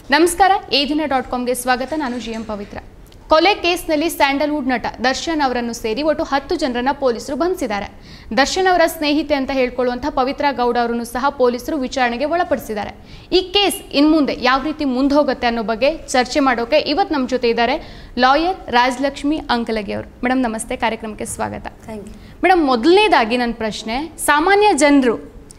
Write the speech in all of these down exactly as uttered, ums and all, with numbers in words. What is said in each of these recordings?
ನಮಸ್ಕಾರ ಎ ದಿನ ಡಾಟ್ ಕಾಮ್ಗೆ ಸ್ವಾಗತ. ನಾನು ಜಿ ಎಂ ಪವಿತ್ರ. ಕೊಲೆ ಕೇಸ್ನಲ್ಲಿ ಸ್ಯಾಂಡಲ್ವುಡ್ ನಟ ದರ್ಶನ್ ಅವರನ್ನು ಸೇರಿ ಒಟ್ಟು ಹತ್ತು ಜನರನ್ನ ಪೊಲೀಸರು ಬಂಧಿಸಿದ್ದಾರೆ. ದರ್ಶನ್ ಅವರ ಸ್ನೇಹಿತೆ ಅಂತ ಹೇಳ್ಕೊಳ್ಳುವಂತಹ ಪವಿತ್ರ ಗೌಡ ಅವರನ್ನು ಸಹ ಪೊಲೀಸರು ವಿಚಾರಣೆಗೆ ಒಳಪಡಿಸಿದ್ದಾರೆ. ಈ ಕೇಸ್ ಇನ್ಮುಂದೆ ಯಾವ ರೀತಿ ಮುಂದೆ ಹೋಗುತ್ತೆ ಅನ್ನೋ ಬಗ್ಗೆ ಚರ್ಚೆ ಮಾಡೋಕೆ ಇವತ್ತು ನಮ್ಮ ಜೊತೆ ಇದ್ದಾರೆ ಲಾಯರ್ ರಾಜಲಕ್ಷ್ಮಿ ಅಂಕಲಗಿ ಅವರು. ಮೇಡಮ್ ನಮಸ್ತೆ, ಕಾರ್ಯಕ್ರಮಕ್ಕೆ ಸ್ವಾಗತ. ಥ್ಯಾಂಕ್ ಯು ಮೇಡಮ್, ಮೊದಲನೇದಾಗಿ ನನ್ನ ಪ್ರಶ್ನೆ, ಸಾಮಾನ್ಯ ಜನರು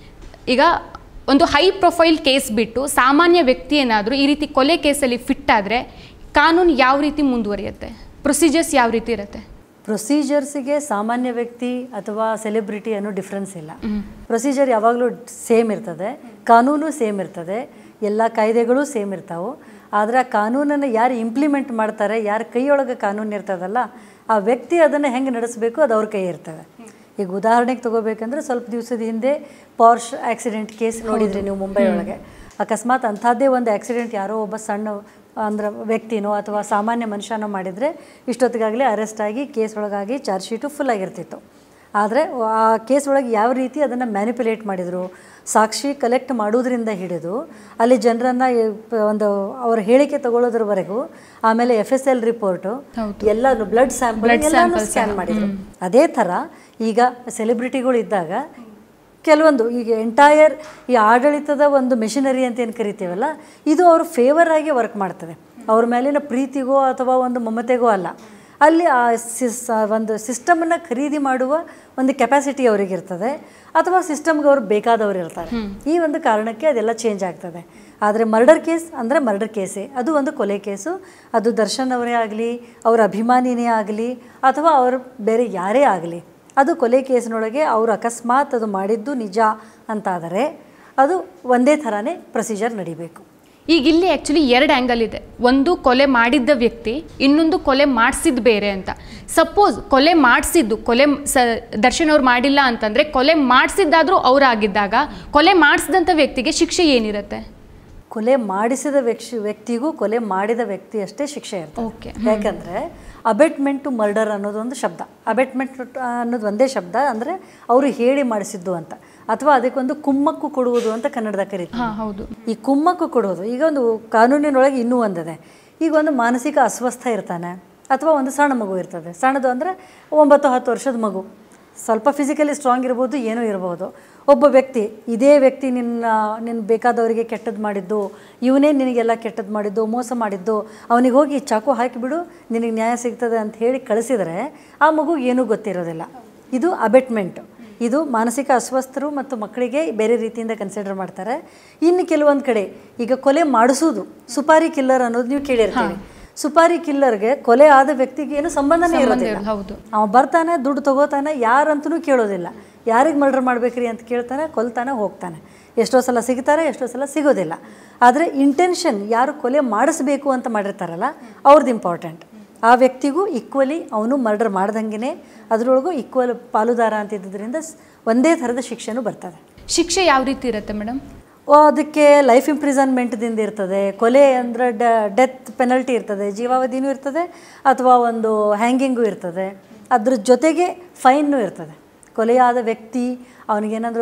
ಈಗ ಒಂದು ಹೈ ಪ್ರೊಫೈಲ್ ಕೇಸ್ ಬಿಟ್ಟು ಸಾಮಾನ್ಯ ವ್ಯಕ್ತಿ ಏನಾದರೂ ಈ ರೀತಿ ಕೊಲೆ ಕೇಸಲ್ಲಿ ಫಿಟ್ ಆದರೆ ಕಾನೂನು ಯಾವ ರೀತಿ ಮುಂದುವರಿಯುತ್ತೆ? ಪ್ರೊಸೀಜರ್ಸ್ ಯಾವ ರೀತಿ ಇರುತ್ತೆ? ಪ್ರೊಸೀಜರ್ಸಿಗೆ ಸಾಮಾನ್ಯ ವ್ಯಕ್ತಿ ಅಥವಾ ಸೆಲೆಬ್ರಿಟಿ ಅನ್ನೋ ಡಿಫ್ರೆನ್ಸ್ ಇಲ್ಲ. ಪ್ರೊಸೀಜರ್ ಯಾವಾಗಲೂ ಸೇಮ್ ಇರ್ತದೆ, ಕಾನೂನು ಸೇಮ್ ಇರ್ತದೆ, ಎಲ್ಲ ಕಾಯ್ದೆಗಳು ಸೇಮ್ ಇರ್ತಾವೆ. ಆದರೆ ಆ ಕಾನೂನನ್ನು ಯಾರು ಇಂಪ್ಲಿಮೆಂಟ್ ಮಾಡ್ತಾರೆ, ಯಾರ ಕೈಯೊಳಗೆ ಕಾನೂನು ಇರ್ತದಲ್ಲ, ಆ ವ್ಯಕ್ತಿ ಅದನ್ನು ಹೆಂಗೆ ನಡೆಸಬೇಕು ಅದು ಅವ್ರ ಕೈ ಇರ್ತದೆ. ಈಗ ಉದಾಹರಣೆಗೆ ತೊಗೋಬೇಕಂದ್ರೆ ಸ್ವಲ್ಪ ದಿವಸದ ಹಿಂದೆ ಪಾರ್ಶ್ ಆಕ್ಸಿಡೆಂಟ್ ಕೇಸ್ ನೋಡಿದ್ರಿ ನೀವು ಮುಂಬೈ ಒಳಗೆ. ಅಕಸ್ಮಾತ್ ಅಂಥದ್ದೇ ಒಂದು ಆಕ್ಸಿಡೆಂಟ್ ಯಾರೋ ಒಬ್ಬ ಸಣ್ಣ ಅಂದ್ರೆ ವ್ಯಕ್ತಿನೋ ಅಥವಾ ಸಾಮಾನ್ಯ ಮನುಷ್ಯನೋ ಮಾಡಿದರೆ ಇಷ್ಟೊತ್ತಿಗಾಗಲೇ ಅರೆಸ್ಟ್ ಆಗಿ ಕೇಸ್ ಒಳಗಾಗಿ ಚಾರ್ಜ್ ಶೀಟು ಫುಲ್ ಆಗಿರ್ತಿತ್ತು. ಆದರೆ ಆ ಕೇಸ್ ಒಳಗೆ ಯಾವ ರೀತಿ ಅದನ್ನು ಮ್ಯಾನಿಪುಲೇಟ್ ಮಾಡಿದರು, ಸಾಕ್ಷಿ ಕಲೆಕ್ಟ್ ಮಾಡೋದ್ರಿಂದ ಹಿಡಿದು ಅಲ್ಲಿ ಜನರನ್ನು ಒಂದು ಅವ್ರ ಹೇಳಿಕೆ ತಗೊಳ್ಳೋದ್ರವರೆಗೂ, ಆಮೇಲೆ ಎಫ್ ಎಸ್ ಎಲ್ ರಿಪೋರ್ಟು ಎಲ್ಲ ಬ್ಲಡ್ ಸ್ಯಾಂಪಲ್ ಎಲ್ಲನೂ ಸ್ಕ್ಯಾನ್ ಮಾಡಿದರು. ಅದೇ ಥರ ಈಗ ಸೆಲೆಬ್ರಿಟಿಗಳು ಇದ್ದಾಗ ಕೆಲವೊಂದು ಈಗ ಎಂಟೈರ್ ಈ ಆಡಳಿತದ ಒಂದು ಮೆಷಿನರಿ ಅಂತ ಏನು ಕರಿತೀವಲ್ಲ, ಇದು ಅವರು ಫೇವರ್ ಆಗಿ ವರ್ಕ್ ಮಾಡ್ತದೆ. ಅವ್ರ ಮೇಲಿನ ಪ್ರೀತಿಗೋ ಅಥವಾ ಒಂದು ಮಮತೆಗೋ ಅಲ್ಲ, ಅಲ್ಲಿ ಆ ಸಿಸ್ ಒಂದು ಸಿಸ್ಟಮನ್ನು ಖರೀದಿ ಮಾಡುವ ಒಂದು ಕೆಪಾಸಿಟಿ ಅವರಿಗಿರ್ತದೆ, ಅಥವಾ ಸಿಸ್ಟಮ್ಗೆ ಅವ್ರು ಬೇಕಾದವ್ರು ಇರ್ತಾರೆ. ಈ ಒಂದು ಕಾರಣಕ್ಕೆ ಅದೆಲ್ಲ ಚೇಂಜ್ ಆಗ್ತದೆ. ಆದರೆ ಮರ್ಡರ್ ಕೇಸ್ ಅಂದರೆ ಮರ್ಡರ್ ಕೇಸೇ, ಅದು ಒಂದು ಕೊಲೆ ಕೇಸು. ಅದು ದರ್ಶನ್ ಅವರೇ ಆಗಲಿ, ಅವರ ಅಭಿಮಾನಿನೇ ಆಗಲಿ, ಅಥವಾ ಅವರು ಬೇರೆ ಯಾರೇ ಆಗಲಿ, ಅದು ಕೊಲೆ ಕೇಸಿನೊಳಗೆ ಅವರು ಅಕಸ್ಮಾತ್ ಅದು ಮಾಡಿದ್ದು ನಿಜ ಅಂತಾದರೆ ಅದು ಒಂದೇ ಥರನೇ ಪ್ರೊಸೀಜರ್ ನಡಿಬೇಕು. ಈಗ ಇಲ್ಲಿ ಆ್ಯಕ್ಚುಲಿ ಎರಡು ಆ್ಯಂಗಲ್ ಇದೆ. ಒಂದು ಕೊಲೆ ಮಾಡಿದ್ದ ವ್ಯಕ್ತಿ, ಇನ್ನೊಂದು ಕೊಲೆ ಮಾಡಿಸಿದ್ದು ಬೇರೆ ಅಂತ. ಸಪೋಸ್ ಕೊಲೆ ಮಾಡಿಸಿದ್ದು ಕೊಲೆ ಸ ದರ್ಶನ್ ಅವ್ರು ಮಾಡಿಲ್ಲ ಅಂತಂದರೆ, ಕೊಲೆ ಮಾಡಿಸಿದ್ದಾದರೂ ಅವರಾಗಿದ್ದಾಗ ಕೊಲೆ ಮಾಡಿಸಿದಂಥ ವ್ಯಕ್ತಿಗೆ ಶಿಕ್ಷೆ ಏನಿರುತ್ತೆ? ಕೊಲೆ ಮಾಡಿಸಿದ ವ್ಯಕ್ತಿ ವ್ಯಕ್ತಿಗೂ ಕೊಲೆ ಮಾಡಿದ ವ್ಯಕ್ತಿ ಅಷ್ಟೇ ಶಿಕ್ಷೆ ಇರ್ತದೆ. ಓಕೆ. ಯಾಕಂದರೆ ಅಬೆಟ್ಮೆಂಟ್ ಟು ಮರ್ಡರ್ ಅನ್ನೋದೊಂದು ಶಬ್ದ. ಅಬೆಟ್ಮೆಂಟ್ ಅನ್ನೋದು ಒಂದೇ ಶಬ್ದ, ಅಂದರೆ ಅವರು ಹೇಳಿ ಮಾಡಿಸಿದ್ದು ಅಂತ, ಅಥವಾ ಅದಕ್ಕೊಂದು ಕುಮ್ಮಕ್ಕು ಕೊಡುವುದು ಅಂತ ಕನ್ನಡದಾಗ ಕರೀತಾರೆ. ಹೌದು. ಈ ಕುಮ್ಮಕ್ಕು ಕೊಡುವುದು ಈಗ ಒಂದು ಕಾನೂನಿನೊಳಗೆ ಇನ್ನೂ ಒಂದಿದೆ. ಈಗ ಒಂದು ಮಾನಸಿಕ ಅಸ್ವಸ್ಥ ಇರ್ತಾನೆ, ಅಥವಾ ಒಂದು ಸಣ್ಣ ಮಗು ಇರ್ತದೆ. ಸಣ್ಣದು ಅಂದರೆ ಒಂಬತ್ತು ಹತ್ತು ವರ್ಷದ ಮಗು, ಸ್ವಲ್ಪ ಫಿಸಿಕಲಿ ಸ್ಟ್ರಾಂಗ್ ಇರ್ಬೋದು, ಏನೂ ಇರ್ಬೋದು. ಒಬ್ಬ ವ್ಯಕ್ತಿ, ಇದೇ ವ್ಯಕ್ತಿ ನಿನ್ನ ನಿನ್ನ ಬೇಕಾದವರಿಗೆ ಕೆಟ್ಟದ್ದು ಮಾಡಿದ್ದು, ಇವನೇ ನಿನಗೆಲ್ಲ ಕೆಟ್ಟದ್ದು ಮಾಡಿದ್ದು, ಮೋಸ ಮಾಡಿದ್ದು, ಅವನಿಗೆ ಹೋಗಿ ಚಾಕು ಹಾಕಿಬಿಡು ನಿನಗೆ ನ್ಯಾಯ ಸಿಗ್ತದೆ ಅಂತ ಹೇಳಿ ಕಳಿಸಿದರೆ ಆ ಮಗುಗೆ ಏನೂ ಗೊತ್ತಿರೋದಿಲ್ಲ. ಇದು ಅಬೆಟ್ಮೆಂಟು. ಇದು ಮಾನಸಿಕ ಅಸ್ವಸ್ಥರು ಮತ್ತು ಮಕ್ಕಳಿಗೆ ಬೇರೆ ರೀತಿಯಿಂದ ಕನ್ಸಿಡರ್ ಮಾಡ್ತಾರೆ. ಇನ್ನು ಕೆಲವೊಂದು ಕಡೆ ಈಗ ಕೊಲೆ ಮಾಡಿಸೋದು, ಸುಪಾರಿ ಕಿಲ್ಲರ್ ಅನ್ನೋದು ನೀವು ಕೇಳಿರ್ತೀವಿ. ಸುಪಾರಿ ಕಿಲ್ಲರ್ಗೆ ಕೊಲೆ ಆದ ವ್ಯಕ್ತಿಗೆ ಏನು ಸಂಬಂಧನೇ ಇರೋದಿಲ್ಲ. ಅವ ಬರ್ತಾನೆ, ದುಡ್ಡು ತಗೋತಾನೆ, ಯಾರಂತೂ ಕೇಳೋದಿಲ್ಲ. ಯಾರಿಗೆ ಮರ್ಡರ್ ಮಾಡ್ಬೇಕ್ರಿ ಅಂತ ಕೇಳ್ತಾನೆ, ಕೊಲ್ತಾನೆ, ಹೋಗ್ತಾನೆ. ಎಷ್ಟೋ ಸಲ ಸಿಗ್ತಾರೆ, ಎಷ್ಟೋ ಸಲ ಸಿಗೋದಿಲ್ಲ. ಆದರೆ ಇಂಟೆನ್ಷನ್ ಯಾರು ಕೊಲೆ ಮಾಡಿಸ್ಬೇಕು ಅಂತ ಮಾಡಿರ್ತಾರಲ್ಲ, ಅವ್ರದ್ದು ಇಂಪಾರ್ಟೆಂಟ್. ಆ ವ್ಯಕ್ತಿಗೂ ಈಕ್ವಲಿ ಅವನು ಮರ್ಡರ್ ಮಾಡ್ದಂಗೆ ಅದರೊಳಗೂ ಈಕ್ವಲ್ ಪಾಲುದಾರ ಅಂತಿದ್ದರಿಂದ ಒಂದೇ ಥರದ ಶಿಕ್ಷೆನೂ ಬರ್ತದೆ. ಶಿಕ್ಷೆ ಯಾವ ರೀತಿ ಇರುತ್ತೆ ಮೇಡಮ್? ಅದಕ್ಕೆ ಲೈಫ್ ಇಂಪ್ರಿಸನ್ಮೆಂಟ್ದಿಂದ ಇರ್ತದೆ, ಕೊಲೆ ಅಂದರೆ ಡ ಡೆತ್ ಪೆನಲ್ಟಿ ಇರ್ತದೆ, ಜೀವಾವಧಿನೂ ಇರ್ತದೆ, ಅಥವಾ ಒಂದು ಹ್ಯಾಂಗಿಂಗು ಇರ್ತದೆ. ಅದ್ರ ಜೊತೆಗೆ ಫೈನ್ನೂ ಇರ್ತದೆ. ಕೊಲೆಯಾದ ವ್ಯಕ್ತಿ ಅವನಿಗೇನಾದರೂ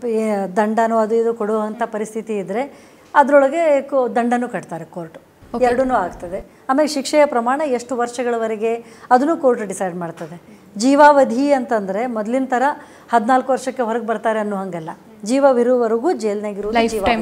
ದಂಡನೋ ಅದು ಇದು ಕೊಡುವಂಥ ಪರಿಸ್ಥಿತಿ ಇದ್ದರೆ ಅದರೊಳಗೆ ಕೋ ದಂಡನೂ ಕಟ್ತಾರೆ ಕೋರ್ಟು. ಎರಡೂ ಆಗ್ತದೆ. ಆಮೇಲೆ ಶಿಕ್ಷೆಯ ಪ್ರಮಾಣ ಎಷ್ಟು ವರ್ಷಗಳವರೆಗೆ ಅದನ್ನು ಕೋರ್ಟ್ ಡಿಸೈಡ್ ಮಾಡ್ತದೆ. ಜೀವಾವಧಿ ಅಂತಂದರೆ ಮೊದಲಿನ ಥರ ಹದಿನಾಲ್ಕು ವರ್ಷಕ್ಕೆ ಹೊರಗೆ ಬರ್ತಾರೆ ಅನ್ನೋ ಹಂಗಲ್ಲ, ಜೀವವಿರುವವರೆಗೂ ಜೈಲ್ನಾಗಿರೋದು.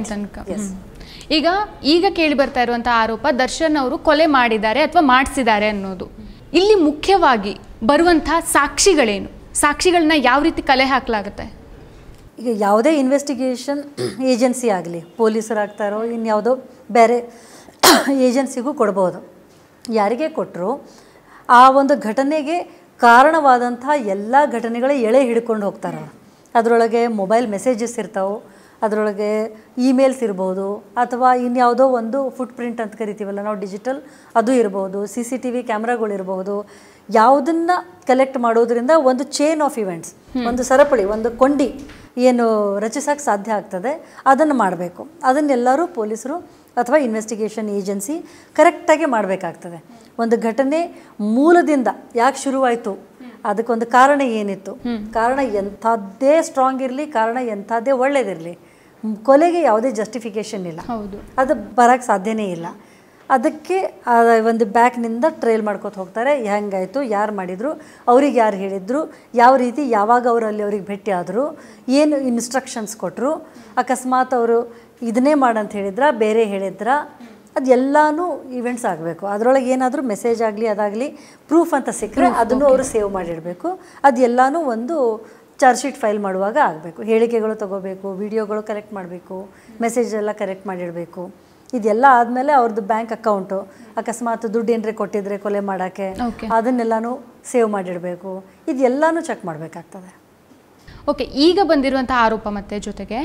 ಈಗ ಈಗ ಕೇಳಿ ಬರ್ತಾ ಇರುವಂಥ ಆರೋಪ ದರ್ಶನ್ ಅವರು ಕೊಲೆ ಮಾಡಿದ್ದಾರೆ ಅಥವಾ ಮಾಡಿಸಿದ್ದಾರೆ ಅನ್ನೋದು. ಇಲ್ಲಿ ಮುಖ್ಯವಾಗಿ ಬರುವಂಥ ಸಾಕ್ಷಿಗಳೇನು? ಸಾಕ್ಷಿಗಳನ್ನ ಯಾವ ರೀತಿ ಕಲೆ ಹಾಕಲಾಗುತ್ತೆ? ಈಗ ಯಾವುದೇ ಇನ್ವೆಸ್ಟಿಗೇಷನ್ ಏಜೆನ್ಸಿ ಆಗಲಿ, ಪೊಲೀಸರಾಗ್ತಾರೋ ಇನ್ಯಾವುದೋ ಬೇರೆ ಏಜೆನ್ಸಿಗೂ ಕೊಡ್ಬೋದು. ಯಾರಿಗೆ ಕೊಟ್ಟರು ಆ ಒಂದು ಘಟನೆಗೆ ಕಾರಣವಾದಂಥ ಎಲ್ಲ ಘಟನೆಗಳ ಎಳೆ ಹಿಡ್ಕೊಂಡು ಹೋಗ್ತಾರೆ. ಅದರೊಳಗೆ ಮೊಬೈಲ್ ಮೆಸೇಜಸ್ ಇರ್ತಾವೆ, ಅದರೊಳಗೆ ಇಮೇಲ್ಸ್ ಇರ್ಬೋದು, ಅಥವಾ ಇನ್ಯಾವುದೋ ಒಂದು ಫುಟ್ ಪ್ರಿಂಟ್ ಅಂತ ಕರಿತೀವಲ್ಲ ನಾವು, ಡಿಜಿಟಲ್, ಅದು ಇರ್ಬೋದು, ಸಿ ಸಿ ಟಿ ವಿ ಕ್ಯಾಮ್ರಾಗಳಿರ್ಬೋದು. ಯಾವುದನ್ನು ಕಲೆಕ್ಟ್ ಮಾಡೋದ್ರಿಂದ ಒಂದು ಚೈನ್ ಆಫ್ ಇವೆಂಟ್ಸ್, ಒಂದು ಸರಪಳಿ, ಒಂದು ಕೊಂಡಿ ಏನು ರಚಿಸೋಕ್ಕೆ ಸಾಧ್ಯ ಆಗ್ತದೆ, ಅದನ್ನು ಮಾಡಬೇಕು. ಅದನ್ನೆಲ್ಲರೂ ಪೊಲೀಸರು ಅಥವಾ ಇನ್ವೆಸ್ಟಿಗೇಷನ್ ಏಜೆನ್ಸಿ ಕರೆಕ್ಟಾಗಿ ಮಾಡಬೇಕಾಗ್ತದೆ. ಒಂದು ಘಟನೆ ಮೂಲದಿಂದ ಯಾಕೆ ಶುರುವಾಯಿತು, ಅದಕ್ಕೊಂದು ಕಾರಣ ಏನಿತ್ತು, ಕಾರಣ ಎಂಥದ್ದೇ ಸ್ಟ್ರಾಂಗ್ ಇರಲಿ, ಕಾರಣ ಎಂಥದ್ದೇ ಒಳ್ಳೇದಿರಲಿ, ಕೊಲೆಗೆ ಯಾವುದೇ ಜಸ್ಟಿಫಿಕೇಷನ್ ಇಲ್ಲ, ಹೌದು, ಅದು ಬರೋಕ್ಕೆ ಸಾಧ್ಯನೇ ಇಲ್ಲ. ಅದಕ್ಕೆ ಒಂದು ಬ್ಯಾಕ್ನಿಂದ ಟ್ರೇಲ್ ಮಾಡ್ಕೊತ ಹೋಗ್ತಾರೆ. ಹೆಂಗಾಯಿತು, ಯಾರು ಮಾಡಿದರು, ಅವ್ರಿಗೆ ಯಾರು ಹೇಳಿದರು, ಯಾವ ರೀತಿ ಯಾವಾಗ ಅವರು ಅಲ್ಲಿ ಅವ್ರಿಗೆ ಭೇಟಿ ಆದರು, ಏನು ಇನ್ಸ್ಟ್ರಕ್ಷನ್ಸ್ ಕೊಟ್ಟರು, ಅಕಸ್ಮಾತ್ ಅವರು ಇದನ್ನೇ ಮಾಡಂತ ಹೇಳಿದ್ರ ಬೇರೆ ಹೇಳಿದ್ರ, ಅದು ಎಲ್ಲನೂ ಈವೆಂಟ್ಸ್ ಆಗಬೇಕು. ಅದರೊಳಗೆ ಏನಾದರೂ ಮೆಸೇಜ್ ಆಗಲಿ ಅದಾಗಲಿ ಪ್ರೂಫ್ ಅಂತ ಸಿಕ್ಕರೆ ಅದನ್ನು ಅವರು ಸೇವ್ ಮಾಡಿಡಬೇಕು. ಅದು ಎಲ್ಲನೂ ಒಂದು ಚಾರ್ಜ್ ಶೀಟ್ ಫೈಲ್ ಮಾಡುವಾಗ ಆಗಬೇಕು. ಹೇಳಿಕೆಗಳು ತೊಗೋಬೇಕು, ವಿಡಿಯೋಗಳು ಕಲೆಕ್ಟ್ ಮಾಡಬೇಕು, ಮೆಸೇಜ್ ಎಲ್ಲ ಕರೆಕ್ಟ್ ಮಾಡಿಡಬೇಕು. ಇದೆಲ್ಲ ಆದಮೇಲೆ ಅವ್ರದ್ದು ಬ್ಯಾಂಕ್ ಅಕೌಂಟು, ಅಕಸ್ಮಾತ್ ದುಡ್ಡು ಏನ್ರೆ ಕೊಟ್ಟಿದ್ರೆ ಕೊಲೆ ಮಾಡೋಕ್ಕೆ, ಅದನ್ನೆಲ್ಲನೂ ಸೇವ್ ಮಾಡಿಡಬೇಕು. ಇದೆಲ್ಲನೂ ಚೆಕ್ ಮಾಡಬೇಕಾಗ್ತದೆ. ಓಕೆ, ಈಗ ಬಂದಿರುವಂಥ ಆರೋಪ ಮತ್ತೆ ಜೊತೆಗೆ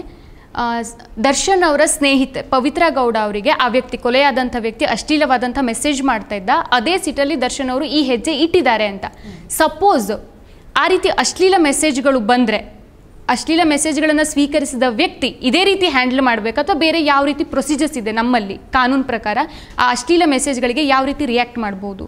ದರ್ಶನ್ ಅವರ ಸ್ನೇಹಿತೆ ಪವಿತ್ರ ಗೌಡ ಅವರಿಗೆ ಆ ವ್ಯಕ್ತಿ, ಕೊಲೆಯಾದಂಥ ವ್ಯಕ್ತಿ ಅಶ್ಲೀಲವಾದಂಥ ಮೆಸೇಜ್ ಮಾಡ್ತಾ ಇದ್ದ, ಅದೇ ಸೀಟಲ್ಲಿ ದರ್ಶನ್ ಅವರು ಈ ಹೆಜ್ಜೆ ಇಟ್ಟಿದ್ದಾರೆ ಅಂತ. ಸಪೋಸ್ ಆ ರೀತಿ ಅಶ್ಲೀಲ ಮೆಸೇಜ್ಗಳು ಬಂದರೆ, ಅಶ್ಲೀಲ ಮೆಸೇಜ್ಗಳನ್ನು ಸ್ವೀಕರಿಸಿದ ವ್ಯಕ್ತಿ ಇದೇ ರೀತಿ ಹ್ಯಾಂಡಲ್ ಮಾಡಬೇಕು ಅಥವಾ ಬೇರೆ ಯಾವ ರೀತಿ ಪ್ರೊಸೀಜರ್ಸ್ ಇದೆ ನಮ್ಮಲ್ಲಿ ಕಾನೂನು ಪ್ರಕಾರ ಆ ಅಶ್ಲೀಲ ಮೆಸೇಜ್ಗಳಿಗೆ ಯಾವ ರೀತಿ ರಿಯಾಕ್ಟ್ ಮಾಡ್ಬೋದು?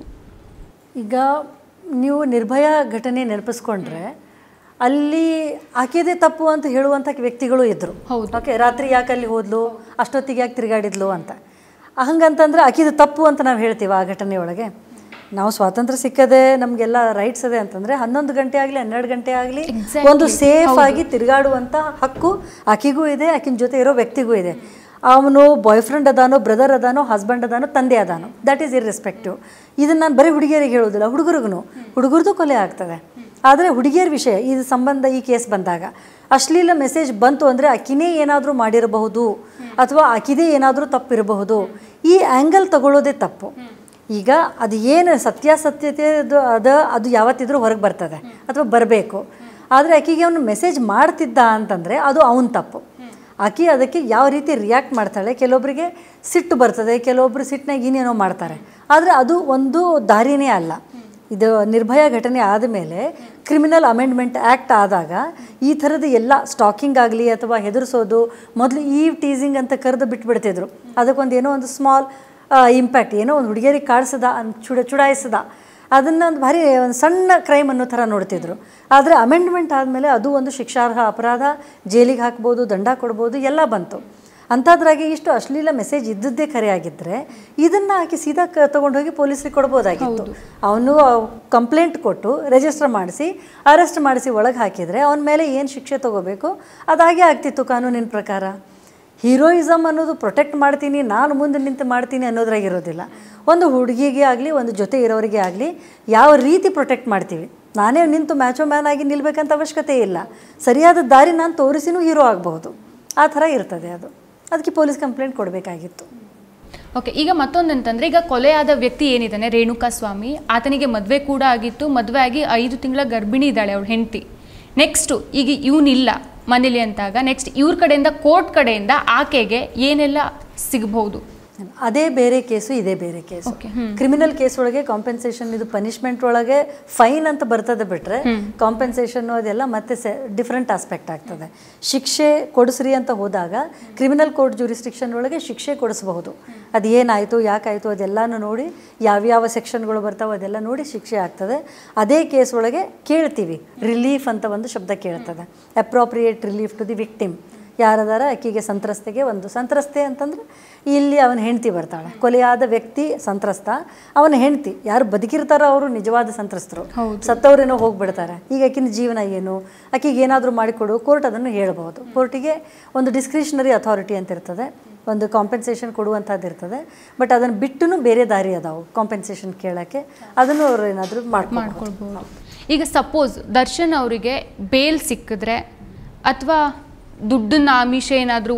ಈಗ ನೀವು ನಿರ್ಭಯ ಘಟನೆ ನೆನಪಿಸ್ಕೊಂಡ್ರೆ ಅಲ್ಲಿ ಆಕೆದೇ ತಪ್ಪು ಅಂತ ಹೇಳುವಂಥ ವ್ಯಕ್ತಿಗಳು ಇದ್ದರು. ಹೌದು, ಓಕೆ, ರಾತ್ರಿ ಯಾಕೆ ಅಲ್ಲಿ ಹೋದ್ಲು, ಅಷ್ಟೊತ್ತಿಗೆ ಯಾಕೆ ತಿರುಗಾಡಿದ್ಲು ಅಂತ. ಹಂಗಂತಂದ್ರೆ ಆಕೆದು ತಪ್ಪು ಅಂತ ನಾವು ಹೇಳ್ತೀವಿ. ಆ ಘಟನೆಯೊಳಗೆ ನಾವು ಸ್ವಾತಂತ್ರ್ಯ ಸಿಕ್ಕದೆ ನಮಗೆಲ್ಲ ರೈಟ್ಸ್ ಇದೆ ಅಂತಂದರೆ ಹನ್ನೊಂದು ಗಂಟೆ ಆಗಲಿ ಹನ್ನೆರಡು ಗಂಟೆ ಆಗಲಿ ಒಂದು ಸೇಫ್ ಆಗಿ ತಿರುಗಾಡುವಂಥ ಹಕ್ಕು ಆಕೆಗೂ ಇದೆ, ಆಕಿನ ಜೊತೆ ಇರೋ ವ್ಯಕ್ತಿಗೂ ಇದೆ. ಅವನು ಬಾಯ್ ಫ್ರೆಂಡ್ ಅದಾನೋ, ಬ್ರದರ್ ಅದಾನೋ, ಹಸ್ಬೆಂಡ್ ಅದಾನೋ, ತಂದೆ ಅದಾನೋ, ದಟ್ ಈಸ್ ಇರ್ರೆಸ್ಪೆಕ್ಟಿವ್. ಇದನ್ನು ನಾನು ಬರೀ ಹುಡುಗಿಯರಿಗೆ ಹೇಳೋದಿಲ್ಲ, ಹುಡುಗರಿಗೂ ಹುಡುಗರದು ಕೊಲೆ ಆಗ್ತದೆ. ಆದರೆ ಹುಡುಗಿಯರ ವಿಷಯ ಇದು ಸಂಬಂಧ ಈ ಕೇಸ್ ಬಂದಾಗ ಅಶ್ಲೀಲ ಮೆಸೇಜ್ ಬಂತು ಅಂದರೆ ಆಕಿನೇ ಏನಾದರೂ ಮಾಡಿರಬಹುದು ಅಥವಾ ಆಕಿದೇ ಏನಾದರೂ ತಪ್ಪಿರಬಹುದು. ಈ ಆ್ಯಂಗಲ್ ತಗೊಳ್ಳೋದೇ ತಪ್ಪು. ಈಗ ಅದು ಏನು ಸತ್ಯಾಸತ್ಯತೆ ಅದು ಅದು ಅದು ಯಾವತ್ತಿದ್ರೂ ಹೊರಗೆ ಬರ್ತದೆ ಅಥವಾ ಬರಬೇಕು. ಆದರೆ ಆಕೆಗೆ ಅವನು ಮೆಸೇಜ್ ಮಾಡ್ತಿದ್ದ ಅಂತಂದರೆ ಅದು ಅವನ ತಪ್ಪು. ಆಕೆ ಅದಕ್ಕೆ ಯಾವ ರೀತಿ ರಿಯಾಕ್ಟ್ ಮಾಡ್ತಾಳೆ, ಕೆಲವೊಬ್ಬರಿಗೆ ಸಿಟ್ಟು ಬರ್ತದೆ, ಕೆಲವೊಬ್ಬರು ಸಿಟ್ಟಿನಾಗ ಏನೇನೋ ಮಾಡ್ತಾರೆ. ಆದರೆ ಅದು ಒಂದು ದಾರಿನೇ ಅಲ್ಲ. ಇದು ನಿರ್ಭಯ ಘಟನೆ ಆದಮೇಲೆ ಕ್ರಿಮಿನಲ್ ಅಮೆಂಡ್ಮೆಂಟ್ ಆ್ಯಕ್ಟ್ ಆದಾಗ ಈ ಥರದ ಎಲ್ಲ ಸ್ಟಾಕಿಂಗ್ ಆಗಲಿ ಅಥವಾ ಹೆದರಿಸೋದು, ಮೊದಲು ಈ ಟೀಸಿಂಗ್ ಅಂತ ಕರೆದು ಬಿಟ್ಬಿಡ್ತಿದ್ರು. ಅದಕ್ಕೊಂದು ಏನೋ ಒಂದು ಸ್ಮಾಲ್ ಇಂಪ್ಯಾಕ್ಟ್, ಏನೋ ಒಂದು ಹುಡುಗಿಯರಿಗೆ ಕಾಡಿಸದ, ಚುಡ ಚುಡಾಯಿಸದ, ಅದನ್ನು ಒಂದು ಭಾರಿ ಒಂದು ಸಣ್ಣ ಕ್ರೈಮ್ ಅನ್ನೋ ಥರ ನೋಡ್ತಿದ್ರು. ಆದರೆ ಅಮೆಂಡ್ಮೆಂಟ್ ಆದಮೇಲೆ ಅದು ಒಂದು ಶಿಕ್ಷಾರ್ಹ ಅಪರಾಧ, ಜೈಲಿಗೆ ಹಾಕ್ಬೋದು, ದಂಡ ಕೊಡ್ಬೋದು, ಎಲ್ಲ ಬಂತು. ಅಂಥದ್ರಾಗೆ ಇಷ್ಟು ಅಶ್ಲೀಲ ಮೆಸೇಜ್ ಇದ್ದದ್ದೇ ಕರೆ ಆಗಿದ್ದರೆ ಇದನ್ನು ಆಕೆ ಸೀದಾ ಕ ತೊಗೊಂಡೋಗಿ ಪೊಲೀಸರಿಗೆ ಕೊಡ್ಬೋದಾಗಿತ್ತು. ಅವನು ಕಂಪ್ಲೇಂಟ್ ಕೊಟ್ಟು ರಿಜಿಸ್ಟರ್ ಮಾಡಿಸಿ ಅರೆಸ್ಟ್ ಮಾಡಿಸಿ ಒಳಗೆ ಹಾಕಿದರೆ ಅವನ ಮೇಲೆ ಏನು ಶಿಕ್ಷೆ ತೊಗೋಬೇಕು ಅದಾಗೆ ಆಗ್ತಿತ್ತು ಕಾನೂನಿನ ಪ್ರಕಾರ. ಹೀರೋಯಿಸಮ್ ಅನ್ನೋದು ಪ್ರೊಟೆಕ್ಟ್ ಮಾಡ್ತೀನಿ, ನಾನು ಮುಂದೆ ನಿಂತು ಮಾಡ್ತೀನಿ ಅನ್ನೋದ್ರಾಗಿರೋದಿಲ್ಲ. ಒಂದು ಹುಡುಗಿಗೆ ಆಗಲಿ ಒಂದು ಜೊತೆ ಇರೋರಿಗೆ ಆಗಲಿ ಯಾವ ರೀತಿ ಪ್ರೊಟೆಕ್ಟ್ ಮಾಡ್ತೀವಿ. ನಾನೇ ನಿಂತು ಮ್ಯಾಚೋ ಮ್ಯಾನ್ ಆಗಿ ನಿಲ್ಬೇಕಂತ ಅವಶ್ಯಕತೆ ಇಲ್ಲ. ಸರಿಯಾದ ದಾರಿ ನಾನು ತೋರಿಸಿನೂ ಹೀರೋ ಆಗಬಹುದು. ಆ ಥರ ಇರ್ತದೆ ಅದು. ಅದಕ್ಕೆ ಪೊಲೀಸ್ ಕಂಪ್ಲೇಂಟ್ ಕೊಡಬೇಕಾಗಿತ್ತು. ಓಕೆ, ಈಗ ಮತ್ತೊಂದು ಅಂತಂದರೆ, ಈಗ ಕೊಲೆಯಾದ ವ್ಯಕ್ತಿ ಏನಿದ್ದಾನೆ ರೇಣುಕಾ ಸ್ವಾಮಿ, ಆತನಿಗೆ ಮದುವೆ ಕೂಡ ಆಗಿತ್ತು. ಮದುವೆ ಆಗಿ ಐದು ತಿಂಗಳ ಗರ್ಭಿಣಿ ಇದ್ದಾಳೆ ಅವಳು ಹೆಂಡತಿ. ನೆಕ್ಸ್ಟು ಈಗ ಇವನಿಲ್ಲ ಮನೇಲಿ ಅಂತಾಗ ನೆಕ್ಸ್ಟ್ ಇವ್ರ ಕಡೆಯಿಂದ ಕೋರ್ಟ್ ಕಡೆಯಿಂದ ಆಕೆಗೆ ಏನೆಲ್ಲ ಸಿಗಬಹುದು? ಅದೇ ಬೇರೆ ಕೇಸು, ಇದೇ ಬೇರೆ ಕೇಸು. ಕ್ರಿಮಿನಲ್ ಕೇಸ್ ಒಳಗೆ ಕಾಂಪೆನ್ಸೇಷನ್, ಇದು ಪನಿಷ್ಮೆಂಟ್ ಒಳಗೆ ಫೈನ್ ಅಂತ ಬರ್ತದೆ ಬಿಟ್ರೆ ಕಾಂಪೆನ್ಸೇಷನ್ ಅದೆಲ್ಲ ಮತ್ತೆ ಡಿಫ್ರೆಂಟ್ ಆಸ್ಪೆಕ್ಟ್ ಆಗ್ತದೆ. ಶಿಕ್ಷೆ ಕೊಡಿಸ್ರಿ ಅಂತ ಹೋದಾಗ ಕ್ರಿಮಿನಲ್ ಕೋರ್ಟ್ ಜ್ಯೂರಿಸ್ಟಿಕ್ಷನ್ ಒಳಗೆ ಶಿಕ್ಷೆ ಕೊಡಿಸಬಹುದು. ಅದು ಏನಾಯಿತು, ಯಾಕಾಯಿತು ಅದೆಲ್ಲನೂ ನೋಡಿ, ಯಾವ್ಯಾವ ಸೆಕ್ಷನ್ಗಳು ಬರ್ತಾವೆ ಅದೆಲ್ಲ ನೋಡಿ ಶಿಕ್ಷೆ ಆಗ್ತದೆ. ಅದೇ ಕೇಸ್ ಒಳಗೆ ಕೇಳ್ತೀವಿ, ರಿಲೀಫ್ ಅಂತ ಒಂದು ಶಬ್ದ ಕೇಳ್ತದೆ, appropriate relief to the victim. ಯಾರದಾರ ಆಕೆಗೆ ಸಂತ್ರಸ್ತೆಗೆ ಒಂದು ಸಂತ್ರಸ್ತೆ ಅಂತಂದರೆ ಇಲ್ಲಿ ಅವನ ಹೆಂಡತಿ ಬರ್ತಾಳೆ. ಕೊಲೆಯಾದ ವ್ಯಕ್ತಿ ಸಂತ್ರಸ್ತ, ಅವನ ಹೆಂಡತಿ ಯಾರು ಬದುಕಿರ್ತಾರೋ ಅವರು ನಿಜವಾದ ಸಂತ್ರಸ್ತರು, ಸತ್ತವರೇನೋ ಹೋಗ್ಬಿಡ್ತಾರೆ. ಈಗ ಆಕಿನ ಜೀವನ ಏನು, ಆಕೆಗೆ ಏನಾದರೂ ಮಾಡಿಕೊಡು, ಕೋರ್ಟ್ ಅದನ್ನು ಹೇಳ್ಬೋದು. ಕೋರ್ಟಿಗೆ ಒಂದು ಡಿಸ್ಕ್ರಿಷನರಿ ಅಥಾರಿಟಿ ಅಂತ ಇರ್ತದೆ, ಒಂದು ಕಾಂಪೆನ್ಸೇಷನ್ ಕೊಡುವಂಥದ್ದು ಇರ್ತದೆ. ಬಟ್ ಅದನ್ನು ಬಿಟ್ಟು ಬೇರೆ ದಾರಿ ಅದಾವು ಕಾಂಪೆನ್ಸೇಷನ್ ಕೇಳೋಕ್ಕೆ, ಅದನ್ನು ಅವರು ಏನಾದರೂ ಮಾಡ್ಕೊಳ್ಬೋದು. ಈಗ ಸಪೋಸ್ ದರ್ಶನ್ ಅವರಿಗೆ ಬೇಲ್ ಸಿಕ್ಕಿದ್ರೆ ಅಥವಾ ದುಡ್ಡನ್ನ ಆಮಿಷ ಏನಾದರೂ